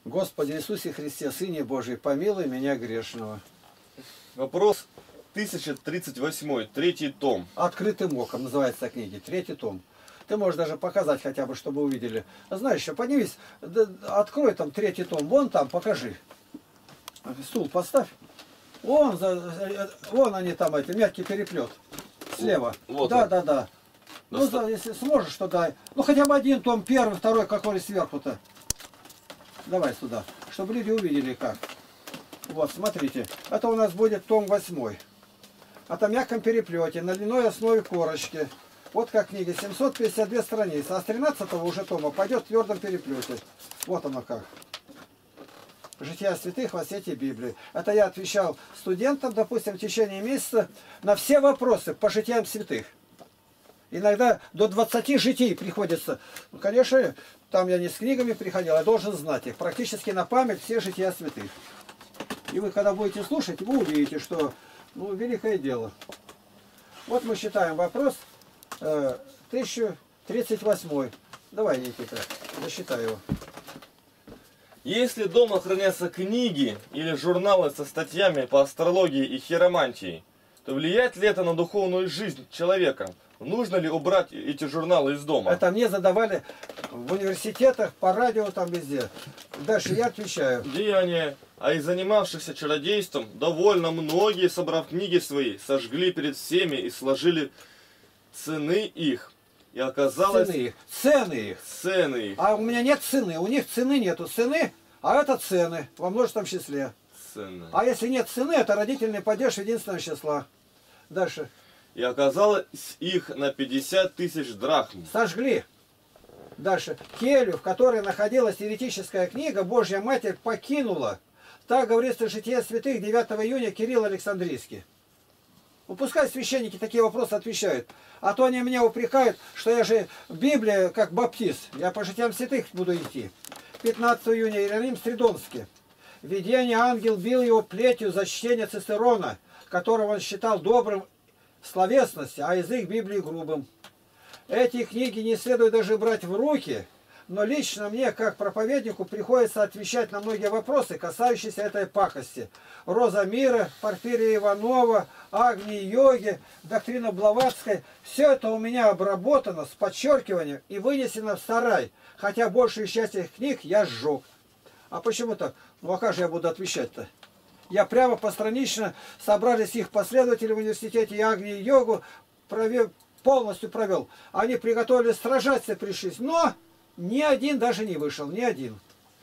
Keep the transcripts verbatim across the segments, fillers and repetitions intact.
Господи Иисусе Христе, Сыне Божий, помилуй меня грешного. Вопрос тысяча тридцать восемь, третий том. Открытым оком называется книги, третий том. Ты можешь даже показать хотя бы, чтобы увидели. Знаешь, еще поднимись, открой там третий том, вон там, покажи. Стул поставь. Вон, вон они там, эти, мягкий переплет. Слева. Вот да, он. да, да. Ну, Доста... если сможешь, то дай. Ну, хотя бы один том, первый, второй, какой сверху-то. Давай сюда, чтобы люди увидели как. Вот, смотрите. Это у нас будет том восьмой. Это в мягком переплете, на льняной основе корочки. Вот как книга, семьсот пятьдесят две страницы. А с тринадцатого уже тома пойдет в твердом переплете. Вот оно как. Жития святых во свете Библии. Это я отвечал студентам, допустим, в течение месяца на все вопросы по житиям святых. Иногда до двадцати житий приходится. Ну, конечно, там я не с книгами приходил, я должен знать их. Практически на память все жития святых. И вы, когда будете слушать, вы увидите, что ну, великое дело. Вот мы считаем вопрос э, тысяча тридцать восемь. Давай, Никита, засчитай его. Если дома хранятся книги или журналы со статьями по астрологии и хиромантии, то влияет ли это на духовную жизнь человека? Нужно ли убрать эти журналы из дома? Это мне задавали в университетах, по радио, там везде. Дальше я отвечаю. Деяния. А из занимавшихся чародейством довольно многие, собрав книги свои, сожгли перед всеми и сложили цены их. И оказалось... Цены их. Цены их. Цены их. А у меня нет цены. У них цены нету. Цены, а это цены во множественном числе. Цены. А если нет цены, это родительный падеж единственного числа. Дальше. И оказалось их на пятьдесят тысяч драхм. Сожгли. Дальше. Келью, в которой находилась еретическая книга, Божья Матерь покинула. Так говорится в Житие святых девятого июня Кирилл Александрийский. Ну, пускай священники такие вопросы отвечают. А то они меня упрекают, что я же в Библии как баптист. Я по житиям святых буду идти. пятнадцатого июня Иероним Стридонский. Видение ангел бил его плетью за чтение Цицерона, которого он считал добрым в словесности, а язык Библии грубым. Эти книги не следует даже брать в руки, но лично мне, как проповеднику, приходится отвечать на многие вопросы, касающиеся этой пакости. Роза мира, Порфирия Иванова, Агнии Йоги, доктрина Блаватской. Все это у меня обработано с подчеркиванием и вынесено в сарай, хотя большую часть этих книг я сжег. А почему так? Ну а как же я буду отвечать-то? Я прямо постранично собрались их последователи в университете и Агнии Йогу, провел, полностью провел. Они приготовились сражаться, пришлись, но ни один даже не вышел, ни один.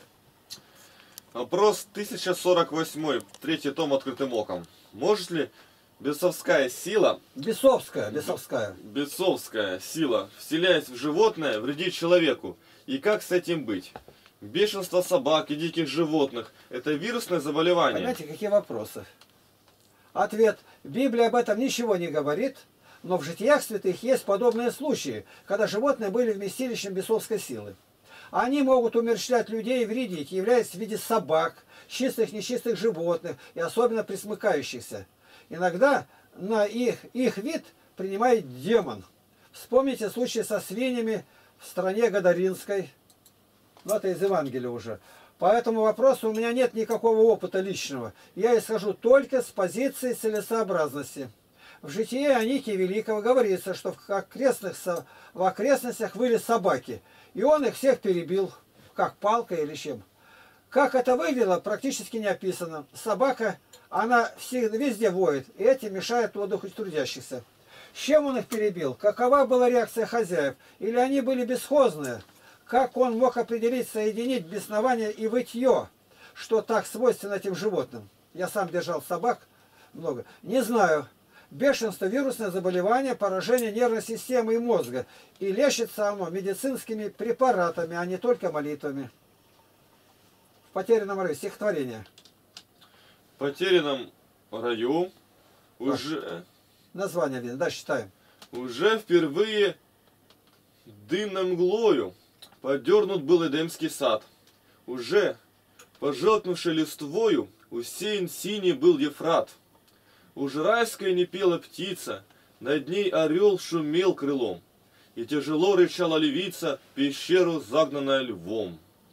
Вопрос тысяча сорок восемь, третий том открытым оком. Может ли бесовская сила, Бесовская, бесовская. бесовская сила, вселяясь в животное, вредить человеку? И как с этим быть? Бешенство собак и диких животных – это вирусное заболевание. Понимаете, какие вопросы? Ответ. Библия об этом ничего не говорит, но в житиях святых есть подобные случаи, когда животные были вместилищем бесовской силы. Они могут умерщвлять людей и вредить, являясь в виде собак, чистых, нечистых животных и особенно присмыкающихся. Иногда на их, их вид принимает демон. Вспомните случай со свиньями в стране Гадаринской. Ну, это из Евангелия уже. По этому вопросу у меня нет никакого опыта личного. Я исхожу только с позиции целесообразности. В житии Аники Великого говорится, что в окрестных, в окрестностях выли собаки. И он их всех перебил, как палкой или чем. Как это выглядело, практически не описано. Собака, она всегда, везде воет, и этим мешает отдыху трудящихся. С чем он их перебил? Какова была реакция хозяев? Или они были бесхозные? Как он мог определить, соединить беснование и вытье, что так свойственно этим животным? Я сам держал собак много. Не знаю. Бешенство – вирусное заболевание, поражение нервной системы и мозга. И лечится оно медицинскими препаратами, а не только молитвами. В потерянном раю. Стихотворение. В потерянном раю уже... Название видно. Дальше читаем. Уже впервые дымной мглою подернут был Эдемский сад. Уже, пожелкнувший листвою, усеян синий был Ефрат. Уж райская не пела птица, над ней орел шумел крылом, и тяжело рычала львица, пещеру загнанная львом.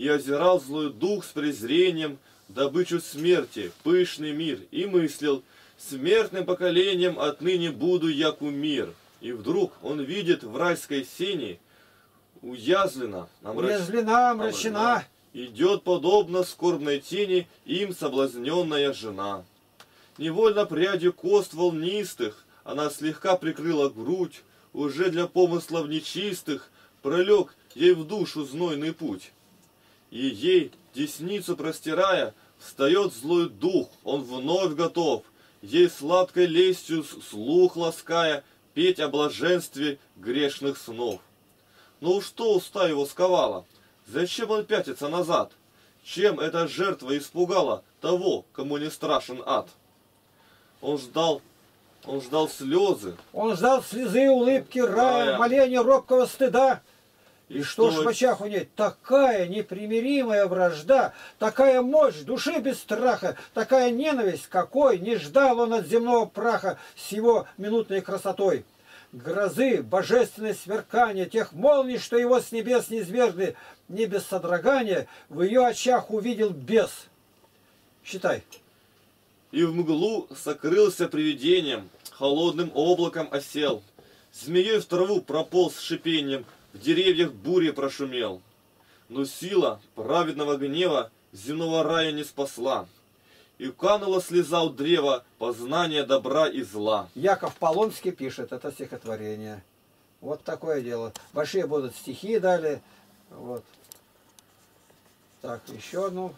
И озирал злой дух с презрением добычу смерти, пышный мир, и мыслил: смертным поколением отныне буду я кумир. И вдруг он видит в райской сени уязвлена, Уязвлена, омрачена, идет подобно скорбной тени им соблазненная жена. Невольно прядью кост волнистых она слегка прикрыла грудь, уже для помыслов нечистых пролег ей в душу знойный путь. И ей, десницу простирая, встает злой дух, он вновь готов, ей сладкой лестью слух лаская, петь о блаженстве грешных снов. Но уж что уста его сковала? Зачем он пятится назад? Чем эта жертва испугала того, кому не страшен ад? Он ждал, он ждал слезы. Он ждал слезы, улыбки, рая, Рая. моления робкого стыда. И, И что что- ж в очах у ней? Такая непримиримая вражда, такая мощь души без страха, такая ненависть, какой не ждал он от земного праха с его минутной красотой. Грозы, божественное сверкание, тех молний, что его с небес низвергли, не без содрогания, в ее очах увидел бес. Считай. И в мглу сокрылся привидением, холодным облаком осел. Змеей в траву прополз с шипением, в деревьях бури прошумел. Но сила праведного гнева земного рая не спасла. И канула слеза у древа познания добра и зла. Яков Полонский пишет это стихотворение. Вот такое дело. Большие будут стихи далее. Вот. Так, еще одну.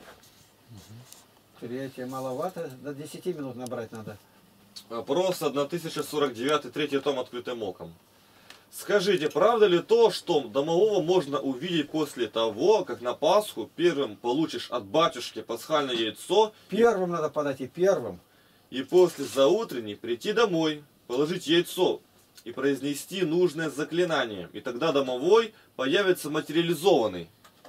Третье маловато. До десяти минут набрать надо. Вопрос тысяча сорок девять, третий том открытым оком. Скажите, правда ли то, что домового можно увидеть после того, как на Пасху первым получишь от батюшки пасхальное яйцо, Первым надо подойти, первым. и после заутренней прийти домой, положить яйцо и произнести нужное заклинание, и тогда домовой появится материализованный?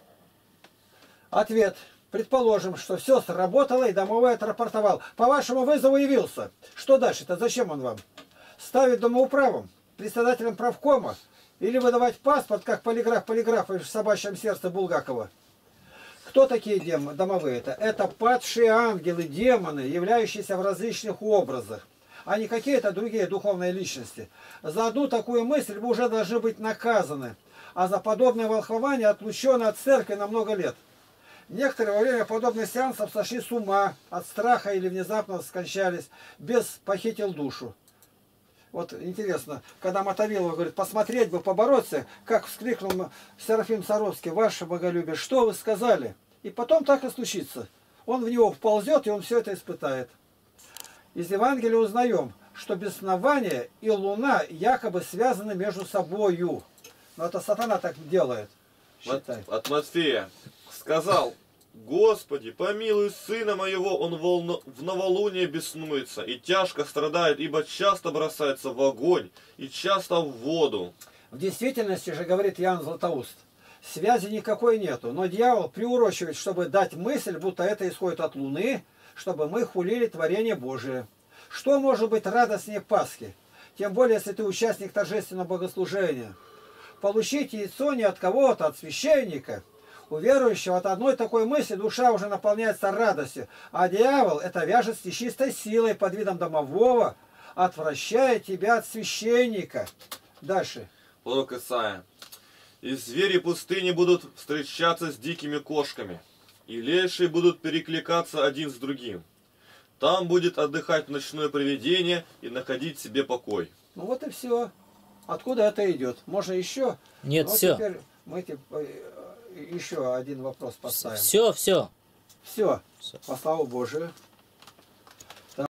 Ответ. Предположим, что все сработало и домовой отрапортовал. По вашему вызову явился. Что дальше-то? Зачем он вам? Ставить домоуправом? Председателем правкома? Или выдавать паспорт, как полиграф полиграфа в собачьем сердце Булгакова? Кто такие демоны, домовые-то? Это падшие ангелы, демоны, являющиеся в различных образах, а не какие-то другие духовные личности. За одну такую мысль вы уже должны быть наказаны, а за подобное волхвование отлучены от церкви на много лет. Некоторые во время подобных сеансов сошли с ума от страха или внезапно скончались, бес похитил душу. Вот интересно, когда Мотовилова говорит, посмотреть бы, побороться, как вскрикнул Серафим Саровский, ваше боголюбие, что вы сказали? И потом так и случится. Он в него вползет, и он все это испытает. Из Евангелия узнаем, что беснование и луна якобы связаны между собою. Но это сатана так делает. Считай. От Матфея сказал: Господи, помилуй сына моего, он волно... в новолуние беснуется и тяжко страдает, ибо часто бросается в огонь и часто в воду. В действительности же, говорит Иоанн Златоуст, связи никакой нету, но дьявол приурочивает, чтобы дать мысль, будто это исходит от Луны, чтобы мы хулили творение Божие. Что может быть радостнее Пасхи? Тем более, если ты участник торжественного богослужения. Получить яйцо не от кого-то, от священника. У верующего от одной такой мысли душа уже наполняется радостью, а дьявол это вяжет с нечистой силой под видом домового, отвращая тебя от священника. Дальше. Пророк Исаия. И звери пустыни будут встречаться с дикими кошками, и лешие будут перекликаться один с другим. Там будет отдыхать ночное привидение и находить себе покой. Ну вот и все. Откуда это идет? Можно еще? Нет, вот все. Теперь мы типа, еще один вопрос поставим. Все, все. Все. По славу Божию.